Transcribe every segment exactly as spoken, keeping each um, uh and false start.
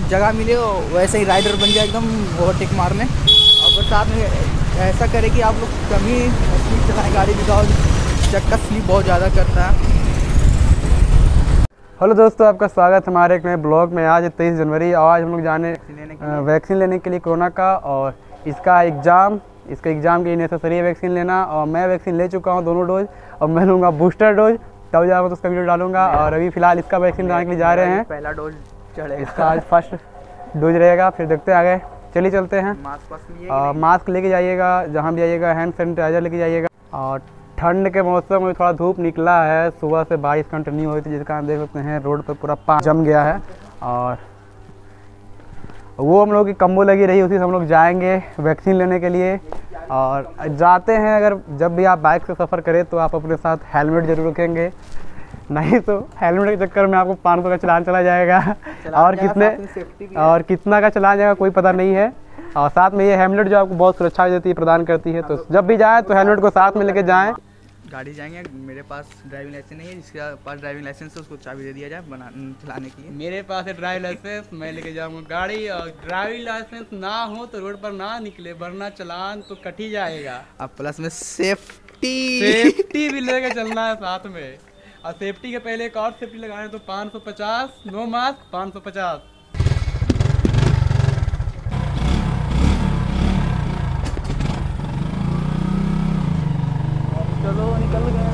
जगह मिले वैसे ही राइडर बन जाए एकदम ओवरटेक मारने। और बरसात में ऐसा करे कि आप लोग कम ही स्पीड चलाएँ गाड़ी, बिकॉज चक्का स्लिप बहुत ज़्यादा करता है। हेलो दोस्तों, आपका स्वागत हमारे एक नए ब्लॉग में। आज तेईस जनवरी, आज हम लोग जाने वैक्सीन लेने के लिए कोरोना का, और इसका एग्ज़ाम इसका एग्ज़ाम के लिए नेसेसरी है वैक्सीन लेना। और मैं वैक्सीन ले चुका हूँ दोनों डोज, और मैं लूँगा बूस्टर डोज, तब जाकर तो उसका वीडियो डालूंगा। और अभी फ़िलहाल इसका वैक्सीन लगाने के लिए जा रहे हैं। पहला डोज चढ़ेगा, इसका आज फर्स्ट डोज रहेगा, फिर देखते हैं आगे। चलिए चलते हैं। मास्क मास्क लेके जाइएगा, जहाँ भी जाइएगा हैंड सैनिटाइजर लेके जाइएगा। और ठंड के मौसम में थोड़ा धूप निकला है, सुबह से बारिश कंटिन्यू हुई थी, जिसका हम देख सकते हैं रोड पर पूरा पानी जम गया है। और वो हम लोग की कम्बो लगी रही, उसी से हम लोग जाएंगे वैक्सीन लेने के लिए। और जाते हैं, अगर जब भी आप बाइक से सफ़र करें तो आप अपने साथ हेलमेट ज़रूर रखेंगे, नहीं तो हेलमेट के चक्कर में आपको पाँच सौ का चलान चला जाएगा। और कितने और कितना का चलान जाएगा कोई पता नहीं है। और साथ में ये हेलमेट जो आपको बहुत सुरक्षा देती है, प्रदान करती है, तो जब भी जाए तो हेलमेट को साथ में लेके जाएं। गाड़ी जाएंगे, मेरे पास ड्राइविंग लाइसेंस नहीं है, जिसके पास ड्राइविंग लाइसेंस है उसको चाबी दे दिया जाए बना चलाने के लिए। मेरे पास है ड्राइविंग लाइसेंस, मैं लेके जाऊंगा गाड़ी। और ड्राइविंग लाइसेंस ना हो तो रोड पर ना निकले, वरना चलान तो कट ही जाएगा। अब प्लस में सेफ्टी सेफ्टी भी लेके चलना है साथ में। और सेफ्टी के पहले एक और सेफ्टी लगाए तो पाँच सौ पचास, नो मास्क पाँच सौ पचास। चलो निकल गए।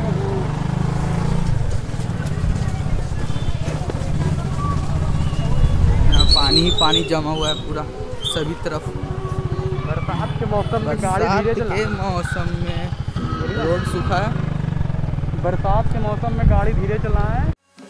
यहाँ पानी ही पानी जमा हुआ है पूरा सभी तरफ। बरसात के मौसम में गाड़ी धीरे चलाएं। के मौसम में रोड सूखा है। बरसात के मौसम में गाड़ी धीरे चलाएं।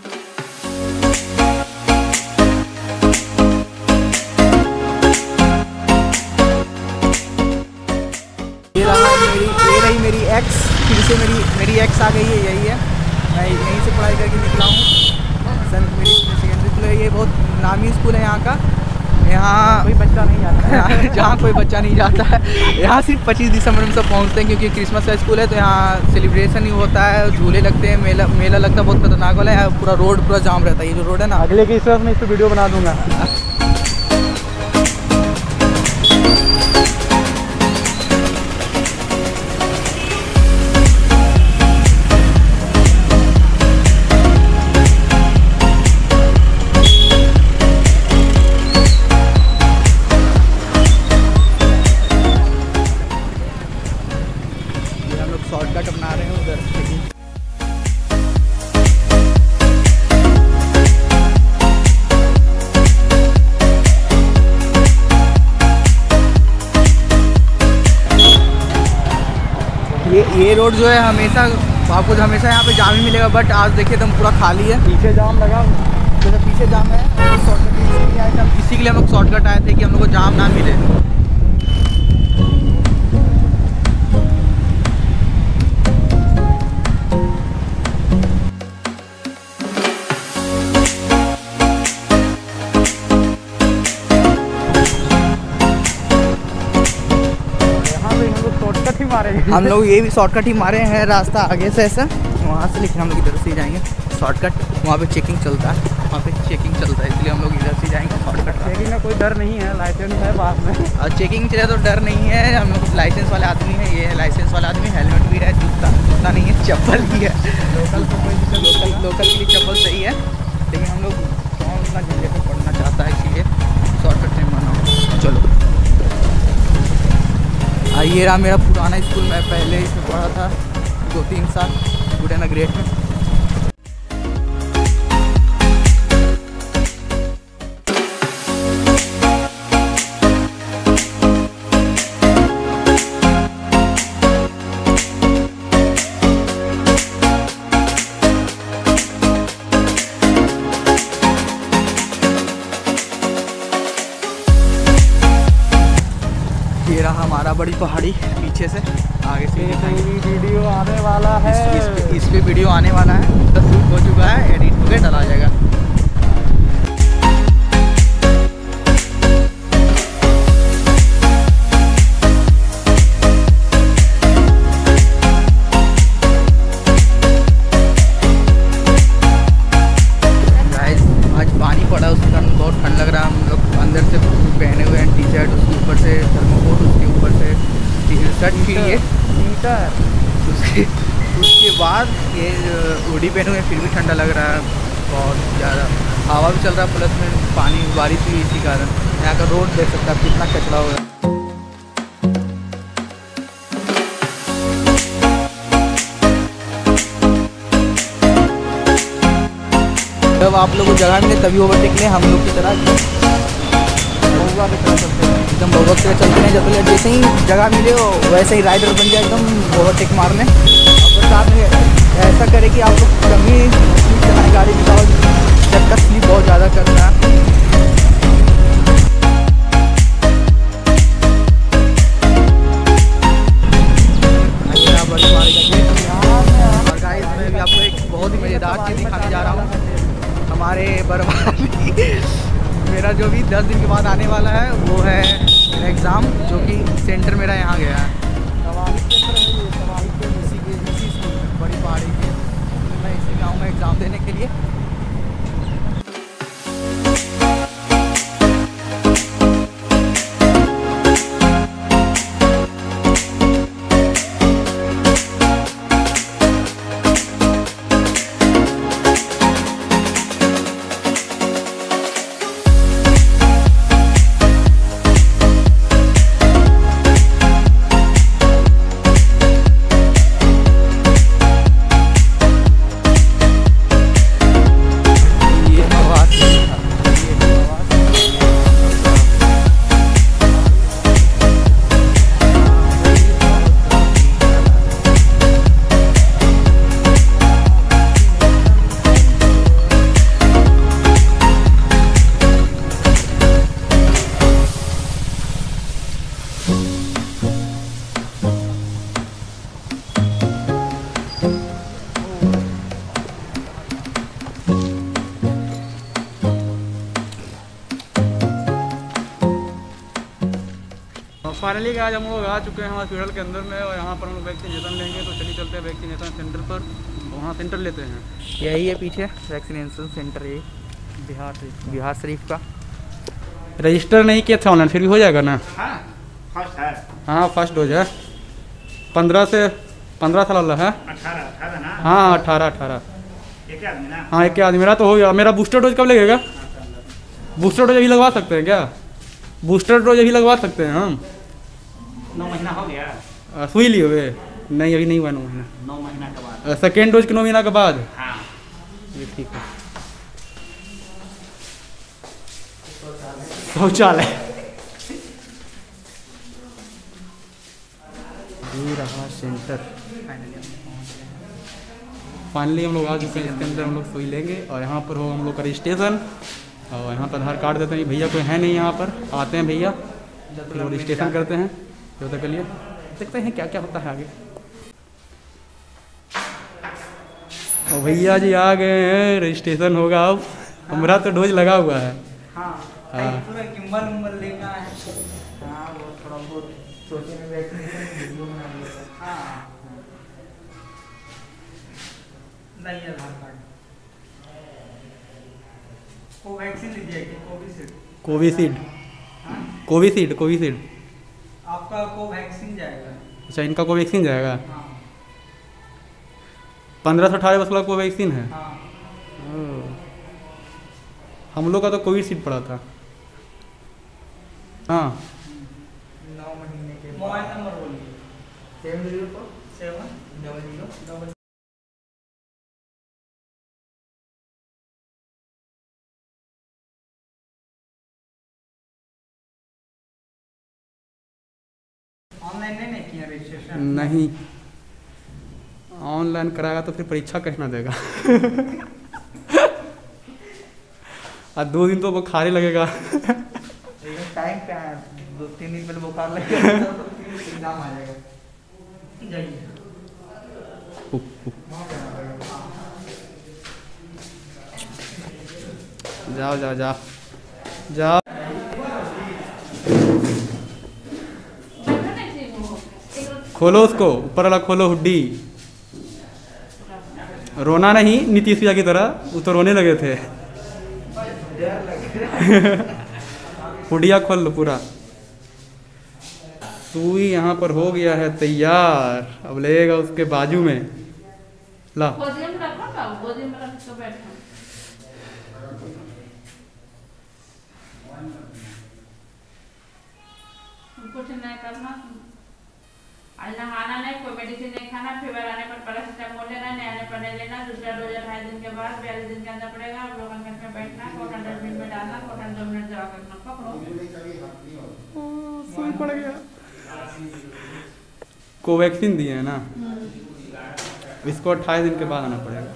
ये रहा मेरी ये रही मेरी एक्स, फिर से मेरी मेरी एक्स आ गई है, यही है। मैं यहीं से पढ़ाई करके निकला हूँ, संत मेरी सेकेंडरी स्कूल है। ये बहुत नामी स्कूल है यहाँ का। यहाँ कोई बच्चा नहीं जाता है जहाँ कोई बच्चा नहीं जाता है। यहाँ सिर्फ पच्चीस दिसंबर में सब पहुँचते हैं, क्योंकि क्रिसमस का स्कूल है, तो यहाँ सेलिब्रेशन ही होता है, झूले लगते हैं, मेला मेला लगता है, बहुत खतरनाक वाला है। पूरा रोड पूरा जाम रहता है, ये जो रोड है ना। अगले क्रिसमस में इस पर वीडियो बना दूंगा। शॉर्टकट अपना रहे हैं उधर से। ये ये रोड जो है हमेशा आपको हमेशा यहाँ पे जाम ही मिलेगा, बट आज देखिए एकदम पूरा खाली है। पीछे जाम लगा, जैसे पीछे जाम है, शॉर्टकट इसी के लिए हम लोग शॉर्टकट आए थे कि हम लोग को जाम ना मिले। हम लोग ये भी शॉर्टकट ही मारे हैं, रास्ता आगे से ऐसा वहाँ से, लेकिन हम लोग इधर से ही जाएंगे शॉर्टकट। वहाँ पे चेकिंग चलता है, वहाँ पे चेकिंग चलता है, इसलिए हम लोग इधर से जाएंगे शॉर्टकट। चेकिंग का कोई डर नहीं है, लाइसेंस है पास में। और चेकिंग चले तो डर नहीं है, हम लोग लाइसेंस वाले आदमी हैं। ये है लाइसेंस वाला आदमी, हेलमेट भी है, जूता जूता नहीं है, चप्पल भी है। लोकल तो कोई लोकल लोकल के लिए चप्पल सही है, लेकिन हम लोग कौन उतना झंझट में पढ़ना चाहता है, इसीलिए शॉर्टकट से माना। चलो, ये रहा मेरा पुराना स्कूल, मैं पहले इसमें पढ़ा था दो तीन साल, गुडेना ग्रेड में। ये रहा हमारा बड़ी पहाड़ी, पीछे से आगे से वीडियो आने वाला है। इस, इस, इस पे वीडियो आने वाला है, तो शूट हो चुका है, एडिट हो गया, डाला जाएगा। आज पानी पड़ा, उसके कारण बहुत ठंड लग रहा है। हम लोग शर्ट थी ये, मीटर उसके उसके बाद ये हुडी पहने हुए फिर भी ठंडा लग रहा है बहुत ज़्यादा। हवा भी चल रहा है, प्लस में पानी बारिश हुई इसी कारण। यहाँ का रोड देख सकते हैं कितना कचरा हो रहा है। जब आप लोग को जगह मिले तभी ओवरटेक लें, हम लोग की तरह बउआ की तरह चलते हैं, एकदम बउआ की तरह चलते हैं। जब जैसे ही जगह मिले हो वैसे ही राइडर बन जाए, एकदम ओवरटेक मार लें। और साथ में ऐसा करें कि आप लोग कभी चलाएँ गाड़ी बिताओ, जब का स्लीप बहुत ज़्यादा करता है। और गाइस मैं भी आपको एक बहुत ही मज़ेदार चीज़ दिखाने जा रहा हूँ। हमारे बरवाली मेरा जो भी दस दिन के बाद आने वाला है वो है मेरा एग्ज़ाम, जो कि सेंटर मेरा यहाँ गया है बड़ी पहाड़ी के। मैं इसी में आऊँगा एग्ज़ाम देने के लिए। फाइनली आज हम लोग आ चुके हैं हॉस्पिटल के अंदर में, और यहाँ पर हम लोग वैक्सीनेशन लेंगे। तो चलिए चलते हैं वैक्सीनेशन सेंटर पर, वहाँ सेंटर लेते हैं। यही है पीछे वैक्सीनेशन सेंटर, ये बिहार शरीफ बिहार शरीफ का। रजिस्टर नहीं किया था ऑनलाइन, फिर भी हो जाएगा ना? हाँ फर्स्ट है। हाँ फर्स्ट डोज है, पंद्रह से पंद्रह साल वाला है। अठारह अठारह ना? हाँ अठारह अठारह एक आदमी ना? हाँ एक आदमी। मेरा तो हो गया। मेरा बूस्टर डोज कब लगेगा? बूस्टर डोज अभी लगवा सकते हैं क्या? बूस्टर डोज अभी लगवा सकते हैं हम? नौ महीना हो गया। सुई लिए हुए? नहीं अभी नहीं हुआ नौ महीना। नौ महीना के बाद सेकेंड डोज के नौ महीना के बाद? हाँ ये ठीक है। शौचालय ये रहा सेंटर। फाइनली हम लोग आ चुके हैं। इसके अंदर हम लोग सुई लेंगे और यहाँ पर हो हम लोग का रजिस्ट्रेशन, और यहाँ पर आधार कार्ड देते हैं। भैया कोई है नहीं यहाँ पर, आते हैं भैया फिर रजिस्ट्रेशन करते हैं। तो के लिए देखते हैं क्या क्या होता है आगे। और भैया जी आ गए हैं, रजिस्ट्रेशन होगा अब। हमारा तो डोज लगा हुआ है। हाँ हाँ। पूरा किम्बल उम्बल लेना है। हाँ वो थोड़ा बहुत सोचे में वैक्सीनेशन वीडियो में हाँ नहीं आधार कार्ड। कोवैक्सीन लीजिएगा, कोविशील्ड कोविशील्ड कोविशील्ड कोविशील्ड आपका कोवैक्सीन जाएगा। अच्छा इनका कोवैक्सीन जाएगा। हाँ पंद्रह से अठारह वर्ष वाला कोवैक्सीन है। हाँ ओह। हम लोग का तो कोविशील्ड पड़ा था। हाँ नौ महीने के। मोबाइल नंबर बोलिए। Seven zero four seven double zero double. Online नहीं नहीं किया रजिस्ट्रेशन? नहीं ऑनलाइन कराएगा तो फिर परीक्षा कैसे ना देगा। और दो दिन तो बुखार ही लगेगा। टाइम पे आया, दो तीन दिन पहले बुखार लगेगा तो तीन दिन एग्जाम आ जाएगा। जाइए जाओ जाओ जाओ जाओ। खोलो उसको, ऊपर वाला खोलो हुड्डी। रोना नहीं नीतीश भैया की तरह, वो तो रोने लगे थे। हुडिया खोल लो पूरा। सुई यहाँ पर हो गया है तैयार, अब लगेगा उसके बाजू में। ला गोदी में रखो ना, गोदी में रख के बैठो। कुछ नहीं करना, आज नहाना नहीं, कोई मेडिसिन नहीं खाना, फीवर आने पर पैरासीटामोल लेना, नहीं आने पर नहीं लेना। दूसरा डोज ढाई दिन के बाद बयालीस दिन के अंदर पड़ेगा। आप लोगों के में बैठना, कॉटन दस मिनट में डालना, कॉटन दो मिनट दवा करना, पकड़ो। सुई पड़ गया। कोवैक्सीन दिए है ना, इसको अट्ठाईस दिन के बाद आना पड़ेगा।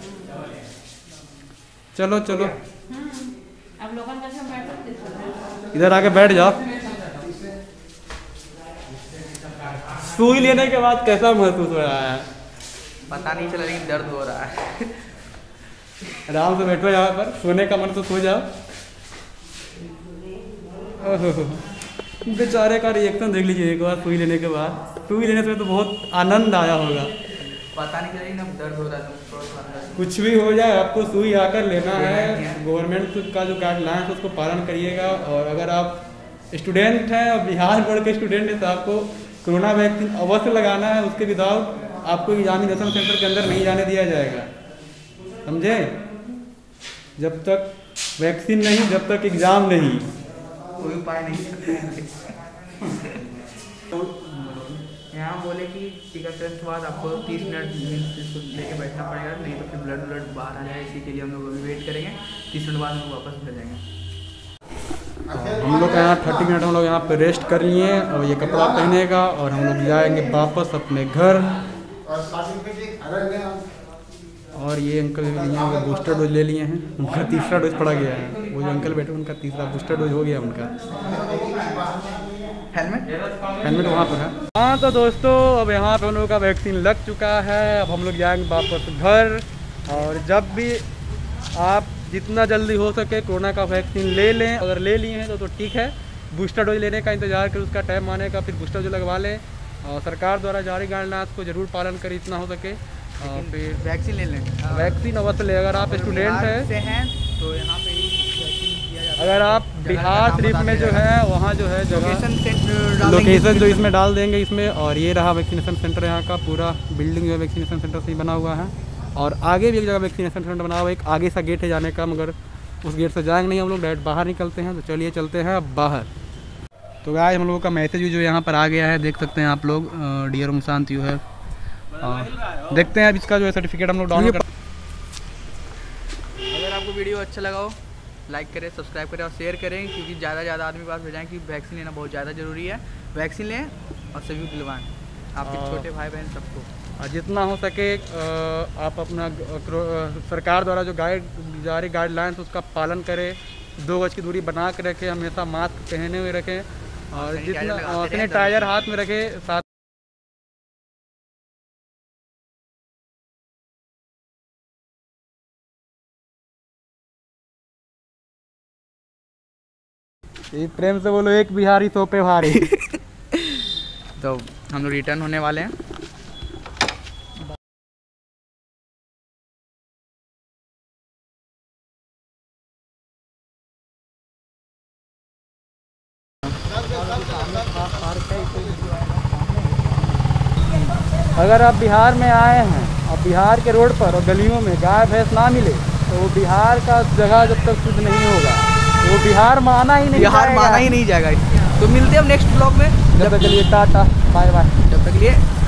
चलो चलो अब लोगों के में बैठो, इधर आके बैठ जाओ। सुई लेने के बाद कैसा महसूस हो रहा है? पता नहीं चला लेकिन दर्द हो रहा है। आराम से बैठो यहाँ पर, सोने का मन तो सो जाओ। ओहो, बेचारे का रिएक्शन देख लीजिए एक बार सुई लेने के बाद। सुई लेने से तो बहुत आनंद आया होगा। पता नहीं चला लेकिन अब दर्द हो रहा है थोड़ा थोड़ा। कुछ भी हो जाए, आपको सुई आकर लेना है। गवर्नमेंट का जो गाइडलाइन है उसको पालन करिएगा। और अगर आप स्टूडेंट हैं और बिहार बोर्ड के स्टूडेंट हैं तो आपको कोरोना वैक्सीन अवश्य लगाना है। उसके विदाउट आपको एग्जामिनेशन सेंटर के अंदर नहीं जाने दिया जाएगा, समझे? जब तक वैक्सीन नहीं, जब तक एग्ज़ाम नहीं, कोई उपाय नहीं करते। यहाँ बोले कि टीकाकरण के बाद आपको तीस मिनट लेके बैठना पड़ेगा, नहीं तो फिर ब्लड ब्लड बाहर आ जाए। इसी के लिए हम लोग अभी वेट करेंगे। तीस मिनट बाद हम लोग वापस घर जाएंगे। हम लोग यहाँ थर्टी मिनट हम लोग यहाँ पे रेस्ट कर लिए और ये कपड़ा पहनेगा और हम लोग जाएंगे वापस अपने घर। और ये अंकल भी लिए हैं, बूस्टर डोज ले लिए हैं। उनका तीसरा डोज पड़ा गया है। वो जो अंकल बैठे उनका तीसरा बूस्टर डोज हो गया उनका। हेलमेट हेलमेट वहाँ पर है। हाँ तो दोस्तों, अब यहाँ पे हम लोग का वैक्सीन लग चुका है। अब हम लोग जाएंगे वापस घर। और जब भी आप जितना जल्दी हो सके कोरोना का वैक्सीन ले लें। अगर ले लिए हैं तो तो ठीक है, बूस्टर डोज लेने का इंतज़ार करें, उसका टाइम आने का, फिर बूस्टर डोज लगवा लें। और सरकार द्वारा जारी गाइडलाइंस को जरूर पालन करें इतना हो सके। और फिर वैक्सीन ले लें। वैक्सीन अवश्य ले। अगर आप स्टूडेंट हैं से हैं तो यहाँ पे ही वैक्सीन दिया जाता है। अगर आप बिहार शरीफ में जो है वहाँ जो है लोकेशन सेंटर लोकेशन जो इसमें डाल देंगे इसमें। और ये रहा वैक्सीनेशन सेंटर, यहाँ का पूरा बिल्डिंग जो है वैक्सीनेशन सेंटर से ही बना हुआ है। और आगे भी एक जगह वैक्सीनेशन सेंटर बना हुआ है, एक आगे सा गेट है जाने का, मगर उस गेट से जाएंगे नहीं हम लोग, डायरेक्ट बाहर निकलते हैं। तो चलिए चलते हैं बाहर। तो गाइस हम लोगों का मैसेज जो यहाँ पर आ गया है, देख सकते हैं आप लोग। डियर ओम शांति यू है। देखते हैं अब इसका जो है सर्टिफिकेट हम लोग डाउनलोड कर। अगर आपको वीडियो अच्छा लगा हो, लाइक करें, सब्सक्राइब करें और शेयर करें, क्योंकि ज़्यादा से ज़्यादा आदमी पास भेजाएं कि वैक्सीन लेना बहुत ज़्यादा ज़रूरी है। वैक्सीन लें और सभी को दिलवाएँ, आपके छोटे भाई बहन सबको। और जितना हो सके आप अपना सरकार द्वारा जो गाइड जारी गाइडलाइंस उसका पालन करें। दो गज की दूरी बना के रखें, हमेशा मास्क पहने हुए रखें और जितना सैनिटाइजर हाथ में रखें। साथ प्रेम से बोलो, एक बिहारी सौ पे भारी। तो हम लोग रिटर्न होने वाले हैं। अगर आप बिहार में आए हैं और बिहार के रोड पर और गलियों में गाय भैंस ना मिले तो वो बिहार का जगह जब तक शुद्ध नहीं होगा वो बिहार माना ही नहीं बिहार माना ही नहीं जाएगा। तो मिलते हैं हम नेक्स्ट ब्लॉग में। जब तक के लिए टाटा बाय बाय। जब तक के लिए